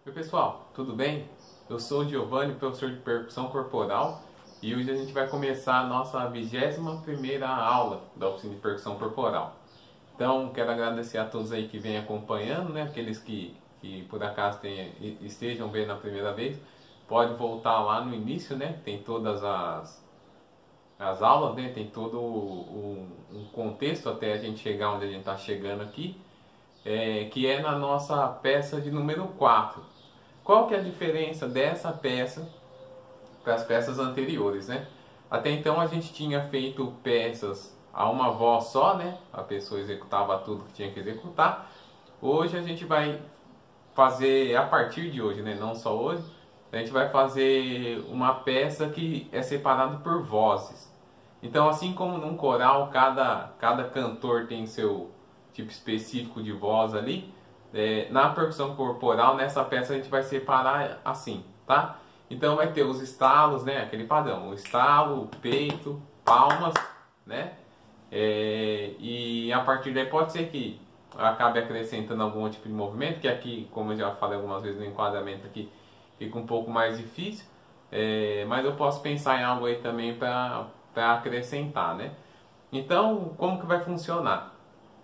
Oi pessoal, tudo bem? Eu sou o Giovanni, professor de percussão corporal, e hoje a gente vai começar a nossa 21ª aula da oficina de percussão corporal. Então, quero agradecer a todos aí que vêm acompanhando, né? Aqueles que por acaso estejam vendo a primeira vez, pode voltar lá no início, né? Tem todas as aulas, né? Tem todo um contexto até a gente chegar onde a gente está chegando aqui, que é na nossa peça de número 4. Qual que é a diferença dessa peça para as peças anteriores, né? Até então a gente tinha feito peças a uma voz só, né? A pessoa executava tudo que tinha que executar. Hoje a gente vai fazer, a partir de hoje, né? Não só hoje, a gente vai fazer uma peça que é separada por vozes. Então, assim como num coral, cada cantor tem seu tipo específico de voz ali, na percussão corporal, nessa peça a gente vai separar assim, tá? Então vai ter os estalos, né? Aquele padrão, o estalo, o peito, palmas, né? E a partir daí pode ser que acabe acrescentando algum tipo de movimento, que aqui, como eu já falei algumas vezes no enquadramento aqui, fica um pouco mais difícil, mas eu posso pensar em algo aí também para acrescentar, né? Então, como que vai funcionar?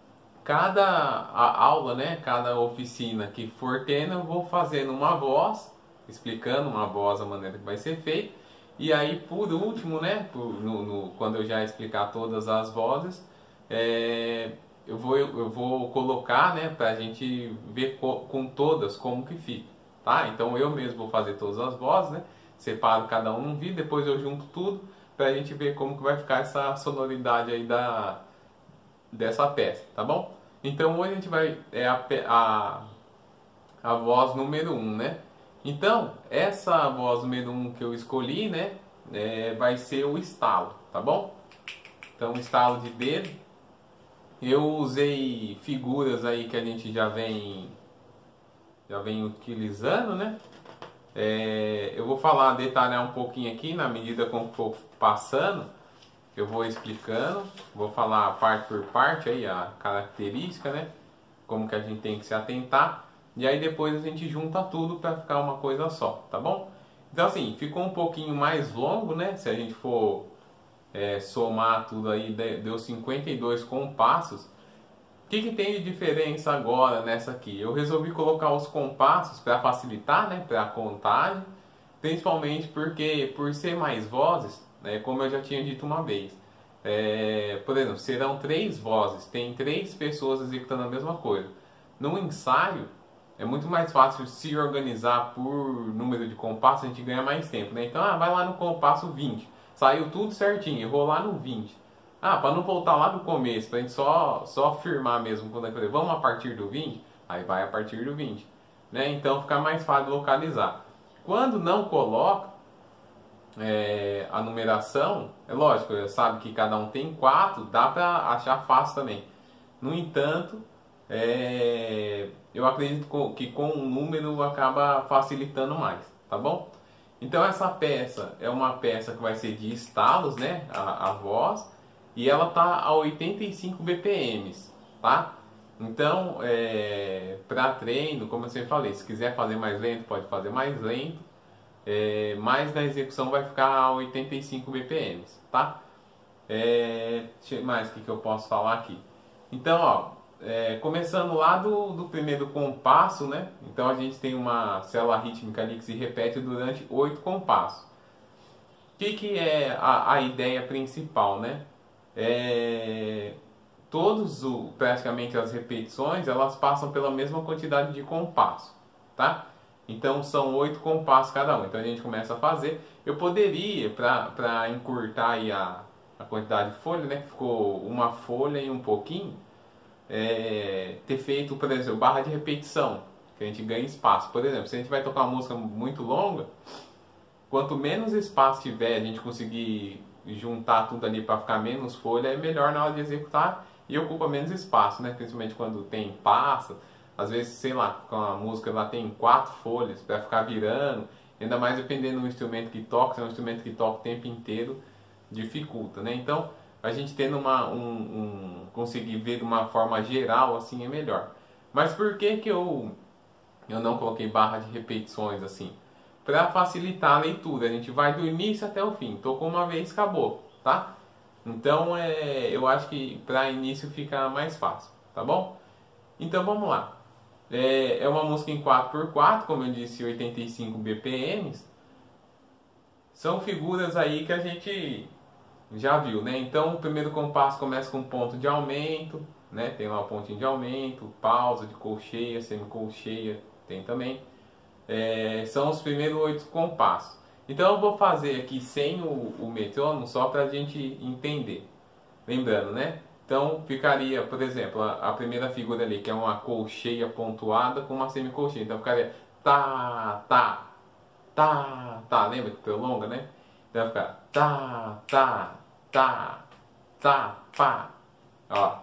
Aula, né, cada oficina que for tendo, eu vou fazendo uma voz, explicando uma voz a maneira que vai ser feita. E aí, por último, né, quando eu já explicar todas as vozes, eu vou colocar, né, para a gente ver com todas como que fica, tá? Então eu mesmo vou fazer todas as vozes, né, separo cada um num vídeo, depois eu junto tudo para a gente ver como que vai ficar essa sonoridade aí dessa peça, tá bom? Então hoje a gente vai a voz número um, né? Então essa voz número um que eu escolhi, né, vai ser o estalo, tá bom? Então estalo de dedo. Eu usei figuras aí que a gente já vem utilizando, né? Eu vou detalhar um pouquinho aqui na medida como for passando. Eu vou explicando, vou falar parte por parte aí a característica, né? Como que a gente tem que se atentar. E aí depois a gente junta tudo para ficar uma coisa só, tá bom? Então assim, ficou um pouquinho mais longo, né? Se a gente for somar tudo aí, deu 52 compassos. O que tem de diferença agora nessa aqui? Eu resolvi colocar os compassos para facilitar, né? Para a contagem. Principalmente porque, por ser mais vozes, né, como eu já tinha dito uma vez, por exemplo, serão 3 vozes, tem 3 pessoas executando a mesma coisa. No ensaio, é muito mais fácil se organizar por número de compassos, a gente ganha mais tempo, né? Então, vai lá no compasso 20, saiu tudo certinho, eu vou lá no 20. Para não voltar lá do começo, para a gente só firmar mesmo quando é vamos a partir do 20, aí vai a partir do 20, né? Então fica mais fácil localizar. Quando não coloca a numeração, é lógico, sabe que cada um tem 4, dá para achar fácil também. No entanto, eu acredito que com o número acaba facilitando mais, tá bom? Então essa peça é uma peça que vai ser de estalos, né, a voz, e ela tá a 85 BPM, tá? Então, para treino, como eu sempre falei, se quiser fazer mais lento, pode fazer mais lento, mas na execução vai ficar a 85 BPM, tá? Deixa mais o que eu posso falar aqui. Então, ó, começando lá do primeiro compasso, né? Então a gente tem uma célula rítmica ali que se repete durante 8 compassos. O que é a ideia principal, né? Praticamente as repetições, elas passam pela mesma quantidade de compasso, tá? Então são 8 compassos cada um. Então a gente começa a fazer. Eu poderia, para encurtar aí a quantidade de folha, né? Ficou uma folha e um pouquinho, ter feito, por exemplo, barra de repetição, que a gente ganha espaço. Por exemplo, se a gente vai tocar uma música muito longa, quanto menos espaço tiver, a gente conseguir juntar tudo ali para ficar menos folha, é melhor na hora de executar e ocupa menos espaço, né? Principalmente quando tem passa, às vezes, sei lá, com a música lá tem 4 folhas para ficar virando, ainda mais dependendo do instrumento que toca, se é um instrumento que toca o tempo inteiro, dificulta, né? Então, a gente tendo conseguir ver de uma forma geral assim é melhor. Mas por que eu Eu não coloquei barra de repetições assim, para facilitar a leitura. A gente vai do início até o fim. Tocou uma vez, acabou, tá? Então eu acho que para início fica mais fácil, tá bom? Então vamos lá. É uma música em 4x4, como eu disse, 85 BPMs. São figuras aí que a gente já viu, né? Então o primeiro compasso começa com um ponto de aumento, né? Tem lá o pontinho de aumento, pausa de colcheia, semicolcheia, tem também. São os primeiros 8 compassos. Então eu vou fazer aqui sem o metrônomo só para a gente entender. Lembrando, né? Então ficaria, por exemplo, a primeira figura ali, que é uma colcheia pontuada com uma semicolcheia. Então ficaria tá, tá, tá, tá. Lembra que prolonga, né? Então vai ficar tá, tá, tá, tá, pá. Ó.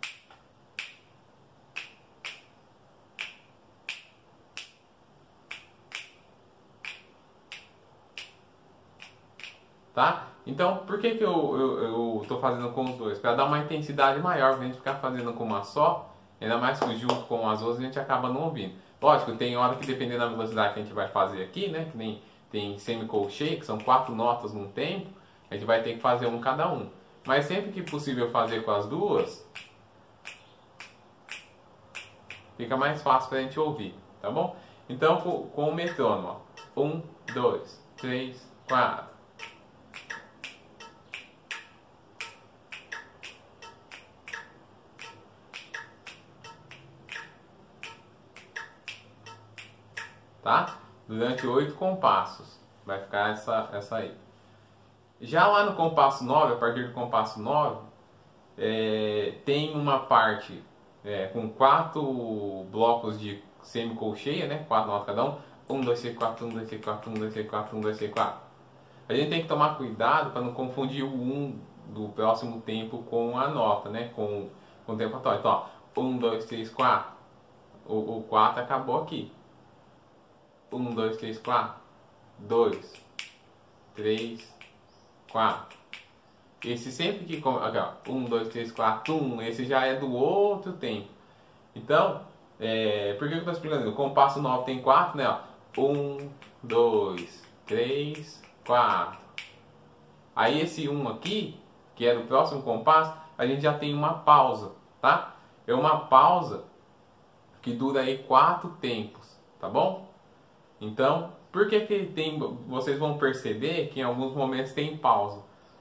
Tá? Então, por que eu tô fazendo com os dois? Para dar uma intensidade maior, pra gente ficar fazendo com uma só, ainda mais que junto com as outras a gente acaba não ouvindo. Lógico, tem hora que dependendo da velocidade que a gente vai fazer aqui, né? Que nem tem semicolcheia, que são 4 notas num tempo, a gente vai ter que fazer um cada um. Mas sempre que possível fazer com as duas, fica mais fácil pra gente ouvir, tá bom? Então, com o metrônomo, ó. 1, 2, 3, 4. Tá? Durante 8 compassos. Vai ficar essa aí. Já lá no compasso 9, a partir do compasso 9, tem uma parte com 4 blocos de semicolcheia, né? 4 notas cada um. 1, 2, 3, 4, 1, 2, 3, 4, 1, 2, 3, 4, 1, 2, 3, 4. A gente tem que tomar cuidado para não confundir o 1 do próximo tempo com a nota, né? Com o tempo atual. Então, ó, 1, 2, 3, 4. O 4 acabou aqui. 1, 2, 3, 4. 2, 3, 4. Esse sempre que... Aqui, ó. 1, 2, 3, 4, 1. Esse já é do outro tempo. Então, por que eu estou explicando? O compasso 9 tem 4, né? Ó. 1, 2, 3, 4. Aí esse 1 aqui, que é do próximo compasso, a gente já tem uma pausa, tá? É uma pausa que dura aí 4 tempos, tá bom? Então, por que tem... Vocês vão perceber que em alguns momentos tem pausa.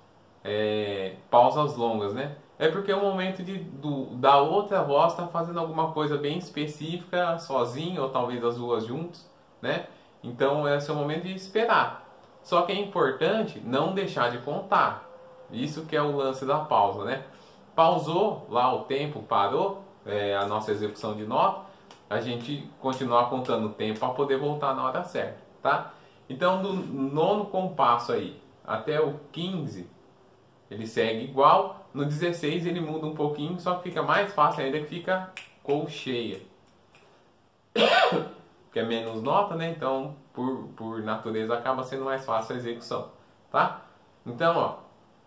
Pausas longas, né? É porque é o momento da outra voz estar fazendo alguma coisa bem específica, sozinho, ou talvez as duas juntas, né? Então, esse é o momento de esperar. Só que é importante não deixar de contar. Isso que é o lance da pausa, né? Pausou lá o tempo, parou a nossa execução de nota, a gente continuar contando o tempo para poder voltar na hora certa, tá? Então, do 9º compasso aí até o 15, ele segue igual. No 16 ele muda um pouquinho, só que fica mais fácil ainda, que fica colcheia. Que é menos nota, né? Então, por natureza, acaba sendo mais fácil a execução, tá? Então, ó,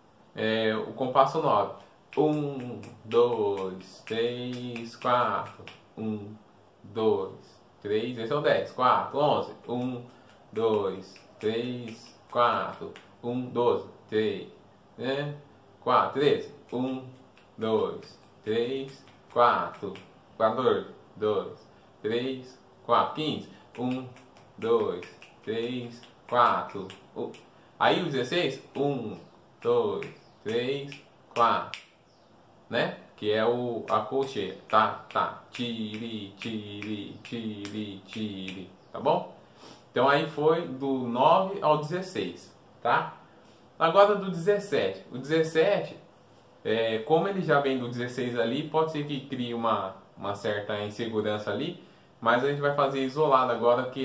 o compasso 9. 1, 2, 3, 4. 1, 2, 3, esse é o 10. 4, 11. 1, 2, 3, 4. 1, 12, 3, né? 4, 13. 1, 2, 3, 4. 14, 2, 3, 4. 15. 1, 2, 3, 4. Aí o 16. 1, 2, 3, 4. Né? Que é a colcheia. Tá, tá. Tiri, tiri, tiri, tiri. Tá bom? Então aí foi do 9 ao 16. Tá? Agora do 17. O 17, como ele já vem do 16 ali, pode ser que crie uma certa insegurança ali. Mas a gente vai fazer isolado agora, que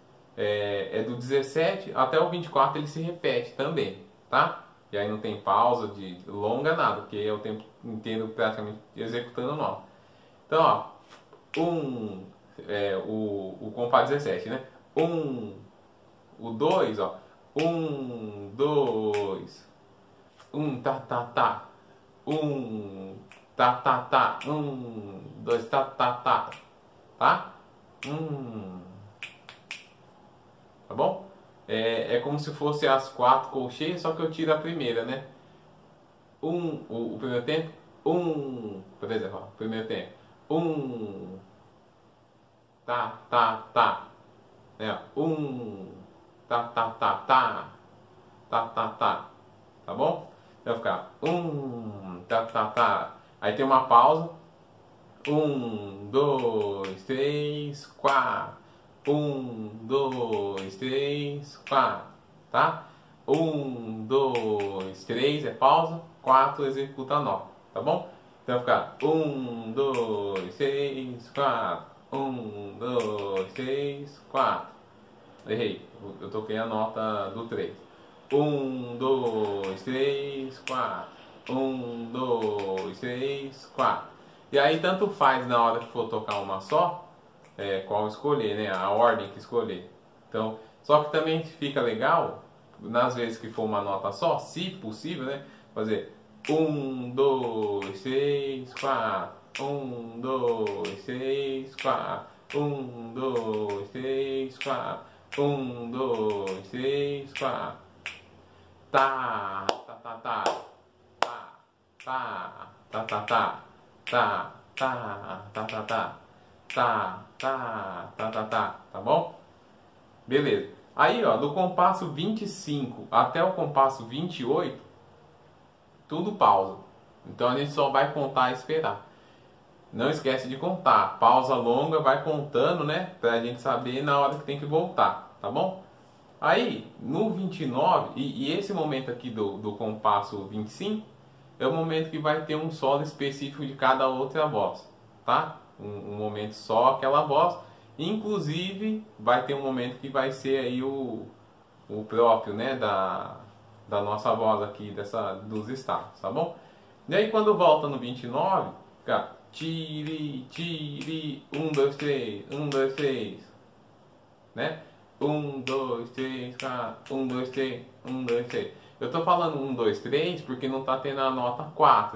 é do 17 até o 24 ele se repete também. Tá? E aí não tem pausa de longa, nada, porque é o tempo inteiro praticamente executando nota. Então, ó, o compasso 17, né? O 2, ó. 1, 2, 1, tá, tá, tá. 1, tá, tá, tá. 1, 2, tá, tá, tá. Tá? Tá bom? É como se fosse as 4 colcheias, só que eu tiro a primeira, né? O primeiro tempo, por exemplo, ó, primeiro tempo, tá, tá, tá, né? Tá, tá, tá, tá, tá, tá, tá, tá bom? Vai ficar tá, tá, tá. Aí tem uma pausa. 2, 3, 4. 2, 3, 4. Tá? 2, 3 é pausa. 4 executa a nota. Tá bom? Então vai ficar 2, 3, 4. 2, 3, 4. Errei. Eu toquei a nota do 3. 2, 3, 4. 2, 3, 4. E aí tanto faz na hora que for tocar uma só, qual escolher, né? A ordem que escolher. Então, só que também fica legal, nas vezes que for uma nota só, se possível, né? Fazer 2, 3, 4. 2, 3, 4. 2, 3, 4. 2, 3, 4. Tá, tá, tá, tá. Tá, tá, tá, tá, tá. Tá, tá, tá, tá, tá. Tá, tá, tá, tá, tá. Tá bom? Beleza. Aí, ó, do compasso 25 até o compasso 28, tudo pausa. Então a gente só vai contar e esperar. Não esquece de contar. Pausa longa, vai contando, né? Pra gente saber na hora que tem que voltar. Tá bom? Aí, no 29, e esse momento aqui do compasso 25, é o momento que vai ter um solo específico de cada outra voz, tá? Um momento só aquela voz. Inclusive, vai ter um momento que vai ser aí o próprio, né? Da nossa voz aqui, dos estados, tá bom? E aí, quando volta no 29, fica tiri, tiri, 1, 2, 3, 1, 2, 3, né? 1, 2, 3, 4, 1, 2, 3, 1, 2, 3. Eu tô falando 1, 2, 3 porque não tá tendo a nota 4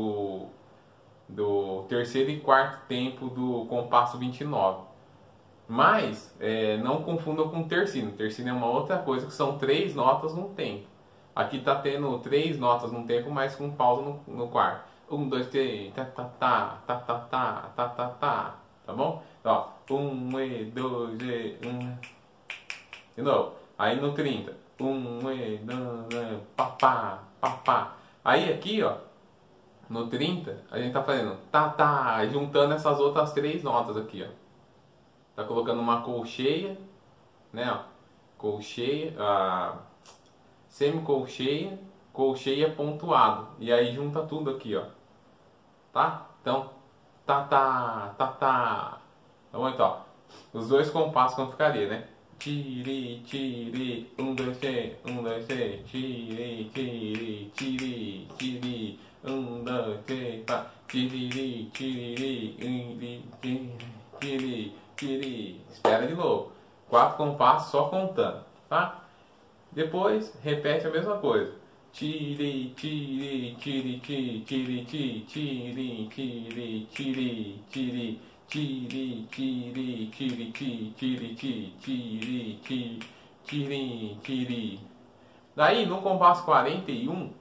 do terceiro e quarto tempo do compasso 29. Mas não confunda com tercino. Tercino é uma outra coisa, que são 3 notas num tempo. Aqui tá tendo 3 notas num tempo, mas com pausa no quarto. 1, 2, 3, tá, tá, tá, tá, tá, tá, tá, tá, tá. Tá bom? Ó, 1, 2, 1. De novo. Aí no 30. 1, 2, papá, papá. Aí aqui, ó, no 30, a gente tá fazendo tá, tá, juntando essas outras 3 notas aqui, ó. Tá colocando uma colcheia, né, ó. Colcheia, semicolcheia, colcheia pontuado. E aí junta tudo aqui, ó. Tá? Então, tá, tá, tá, tá. Tá bom, então, ó. Os dois compassos como ficaria, né? Tiri, tiri, 1, 2, 3, 1, 2, 3, tiri, tiri, tiri, tiri, 1, 2, 3, 4, tiri, tiri, tiri, tiri, tiri. Espera de novo. 4 compassos só contando, tá? Depois, repete a mesma coisa. Tiri, tiri, tiri, tiri, tiri, tiri, tiri, tiri, tiri, tiri. Tiri, tiri, tiri, tiri, tiri, tiri, tiri, tiri, tiri. Daí no compasso 41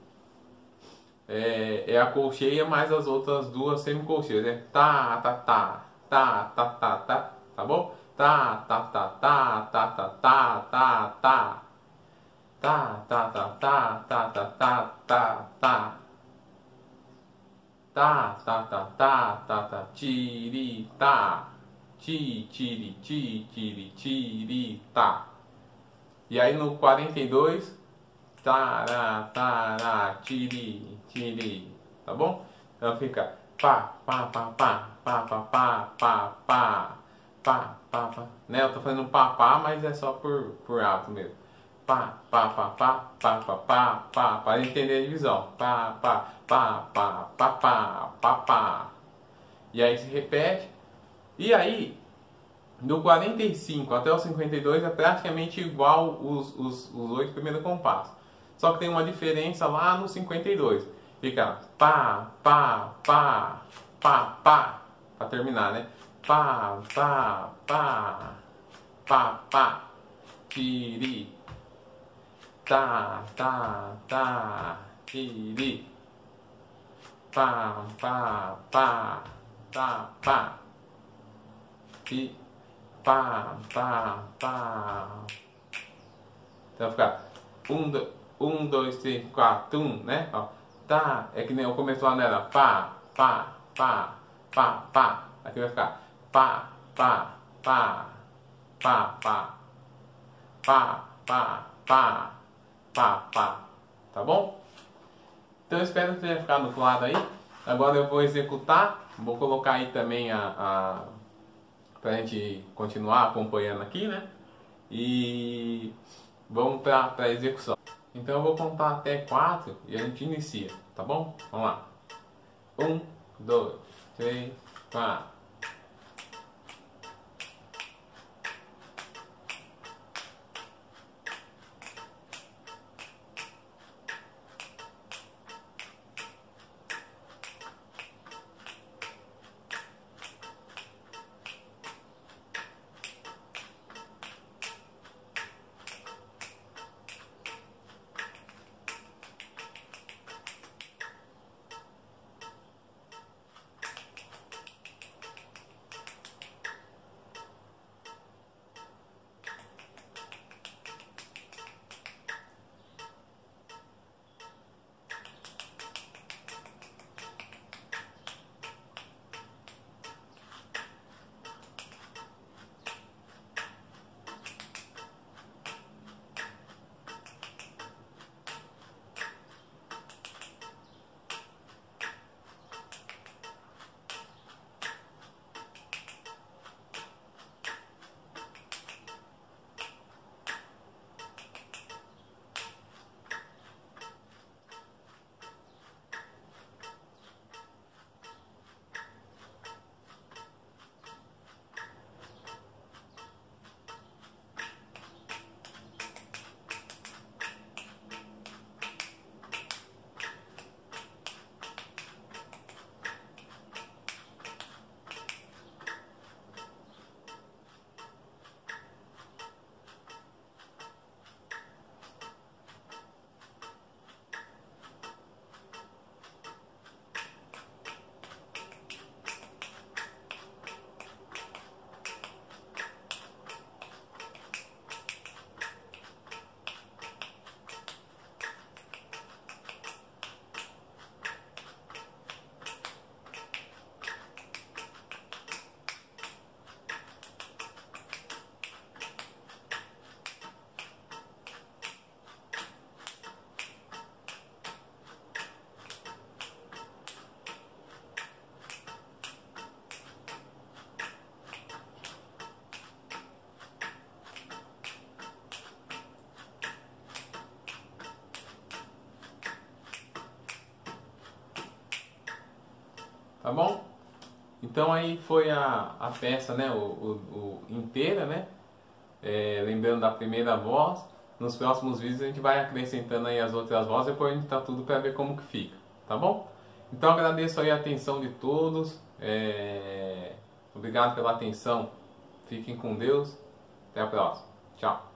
é a colcheia mais as outras duas semicolcheias, né? Tá, tá, tá, tá, tá, tá, tá, tá bom? Tá, tá, tá, tá, tá, tá, tá, tá, tá. Tá, tá, tá, tá, tá, tá, tá, tá, tá. Tá, tá, tá, tá, tá, tá, tiri, tá. Ti, tiri, ti, tiri, tiri, tá. E aí no 42, tará, tará, tiri, tiri, tá bom? Então fica pá, pá, pá, pá, pá, pá, pá, pá, pá, pá, pá, pá. Né? Eu tô fazendo pá, pá, mas é só por alto mesmo. Pá, pá, pá, pá, pá, pá, pá, pá, para entender a divisão. Pá, pá, pá, pá, pá, pá, pá, pá. E aí se repete. E aí, do 45 até o 52 é praticamente igual os 8 primeiros compassos. Só que tem uma diferença lá no 52. Fica pá, pá, pá, pá, pá, para terminar, né? pá, pá, pá, pá, pá, tiri, tá, tiri, pá, pá, pá, tá, pá, ti, pá, pá, pá. Então fica dois, três, quatro, né? Ó, tá, é que nem eu começo lá nela, pá, pá, pá, pá, pá. Aqui vai ficar pá, pá, pá, pá, pá, pá, pá, pá, pá, pá. Tá bom? Então eu espero que tenha ficado claro aí. Agora eu vou executar. Vou colocar aí também pra gente continuar acompanhando aqui, né? E vamos para a execução. Então eu vou contar até 4 e a gente inicia, tá bom? Vamos lá. 1, 2, 3, 4. Tá bom? Então aí foi a peça, né, inteira, né? Lembrando da primeira voz. Nos próximos vídeos a gente vai acrescentando aí as outras vozes, depois a gente tá tudo para ver como que fica, tá bom? Então agradeço aí a atenção de todos. Obrigado pela atenção. Fiquem com Deus. Até a próxima. Tchau.